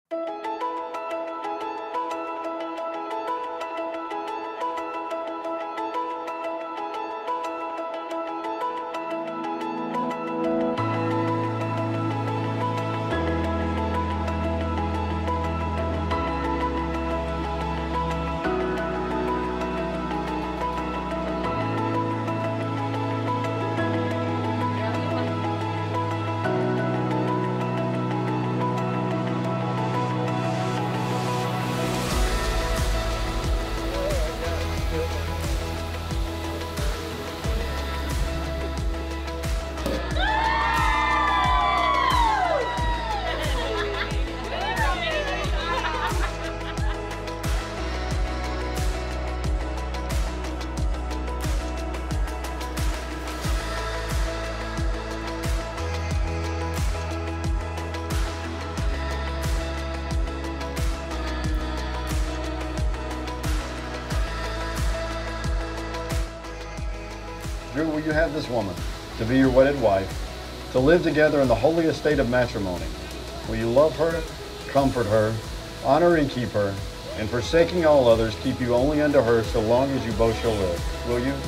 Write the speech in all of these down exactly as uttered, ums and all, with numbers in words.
Drew, will you have this woman to be your wedded wife, to live together in the holy estate of matrimony? Will you love her, comfort her, honor and keep her, and forsaking all others, keep you only unto her so long as you both shall live? Will you?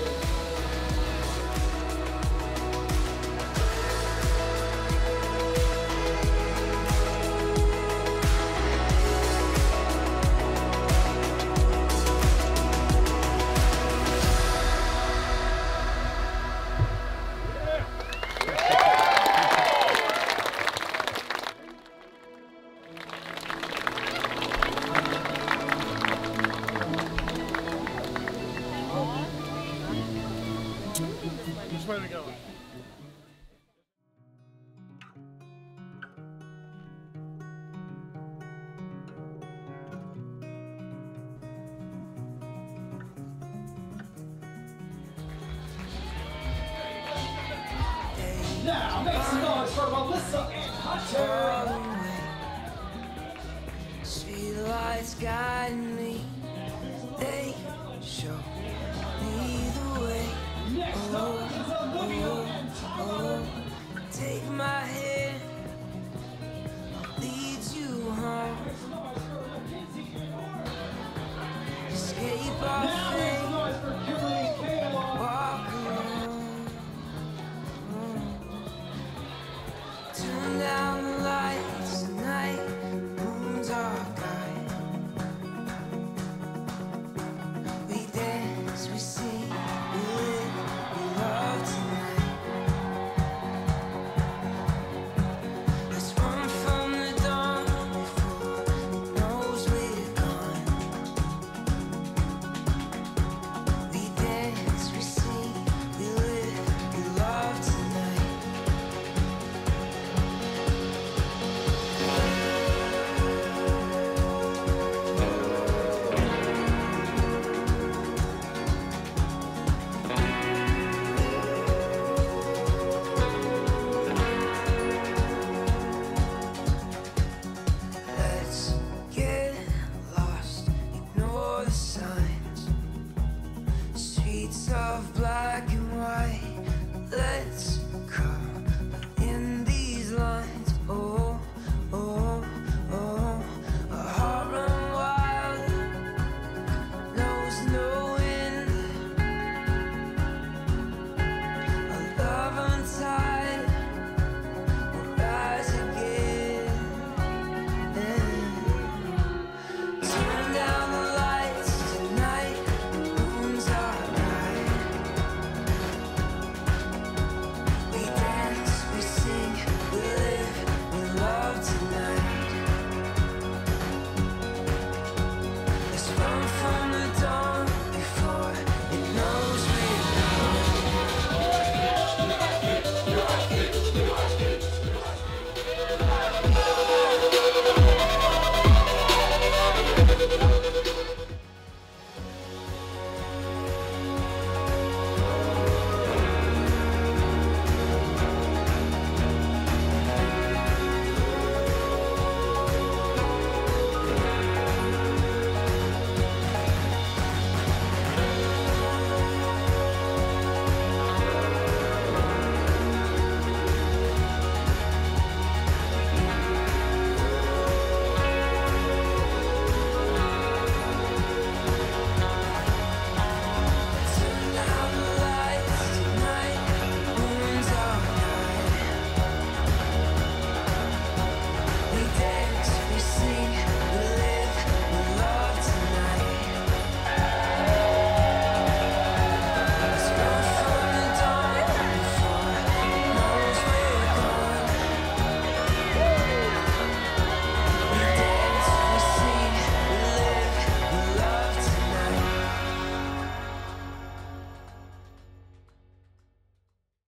Which way are we going? Now make some noise for Melissa and Hunter!